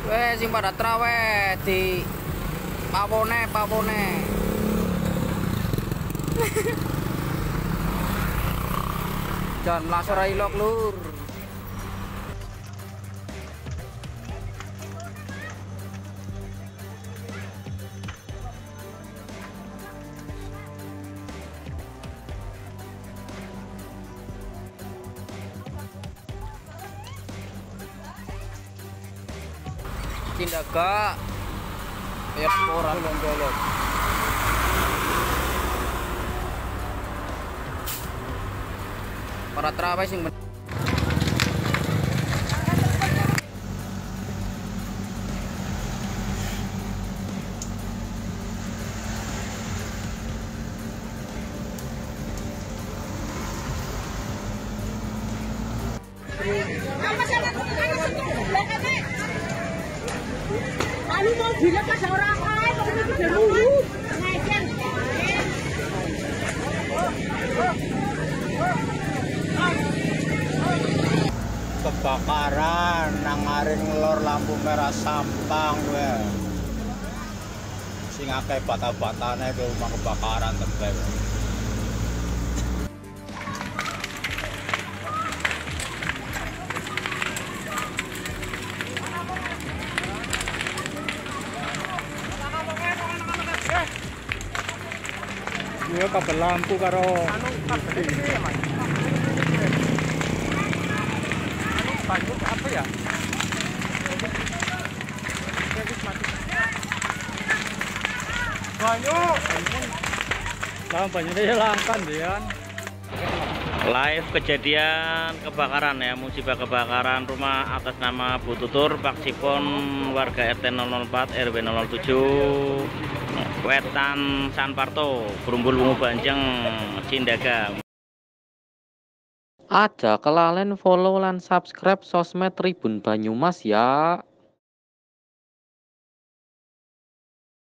Sing pada traweh di pawone. Jangan melasor ilok lur. Tindaga ya orang londolot. Para traweh sing Anu mau bilang pas orang lain, mau udah nunggu. Ngajar. Kebakaran nangarin ngelor lampu merah Sampang gue. Sing akeh bata-batane ke rumah kebakaran tempe. Iya kabel lampu karo banyu apa ya? Banyunya langkan dia. Live kejadian kebakaran ya, musibah kebakaran rumah atas nama Bu Tutur Pak Sipon warga RT 004 RW 007 Wetan Sanparto Grumbul Wungu Banjeng Cindaga. Aja kelalen follow lan subscribe sosmed Tribun Banyumas ya.